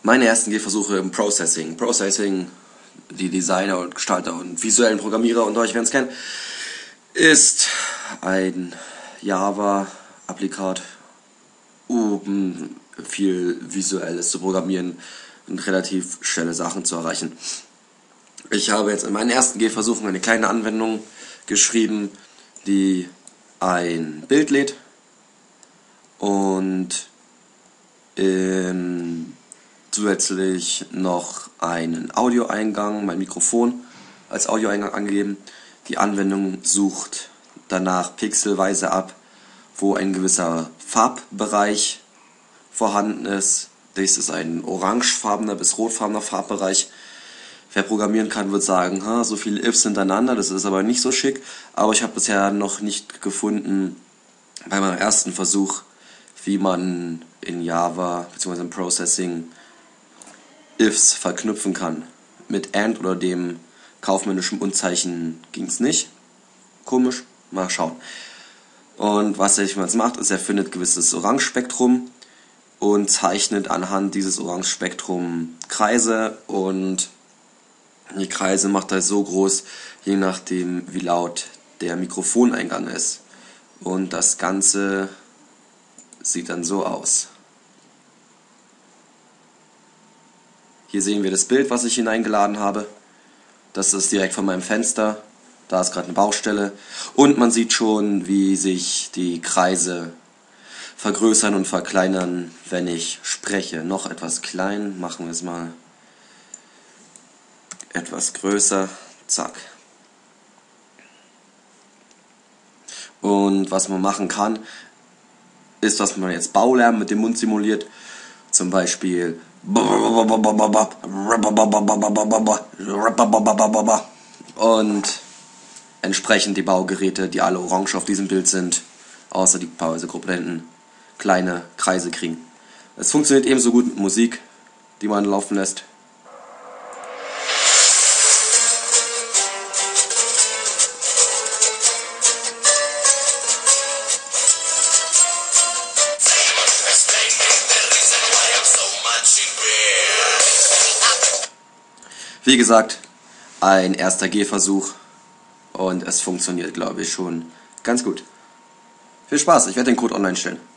Meine ersten Gehversuche im Processing. Processing, die Designer und Gestalter und visuellen Programmierer unter euch werden es kennen, ist ein Java-Applikat, um viel Visuelles zu programmieren und relativ schnelle Sachen zu erreichen. Ich habe jetzt in meinen ersten Gehversuchen eine kleine Anwendung geschrieben, die ein Bild lädt und zusätzlich noch einen Audioeingang, mein Mikrofon als Audioeingang angegeben. Die Anwendung sucht danach pixelweise ab, wo ein gewisser Farbbereich vorhanden ist. Dies ist ein orangefarbener bis rotfarbener Farbbereich. Wer programmieren kann, wird sagen, so viele Ifs hintereinander, das ist aber nicht so schick. Aber ich habe bisher noch nicht gefunden, bei meinem ersten Versuch, wie man in Java bzw. im Processing Ifs verknüpfen kann. Mit AND oder dem kaufmännischen Unzeichen ging es nicht. Komisch, mal schauen. Und was er jetzt macht, ist, er findet gewisses Orangespektrum und zeichnet anhand dieses Orangespektrum Kreise, und die Kreise macht er so groß, je nachdem wie laut der Mikrofoneingang ist. Und das Ganze sieht dann so aus. Hier sehen wir das Bild, was ich hineingeladen habe. Das ist direkt von meinem Fenster. Da ist gerade eine Baustelle. Und man sieht schon, wie sich die Kreise vergrößern und verkleinern, wenn ich spreche. Noch etwas klein. Machen wir es mal etwas größer. Zack. Und was man machen kann, ist, dass man jetzt Baulärm mit dem Mund simuliert. Zum Beispiel und entsprechend die Baugeräte, die alle orange auf diesem Bild sind, außer die paarweise Komponenten, kleine Kreise kriegen. Es funktioniert ebenso gut mit Musik, die man laufen lässt. Wie gesagt, ein erster Gehversuch und es funktioniert, glaube ich, schon ganz gut. Viel Spaß, ich werde den Code online stellen.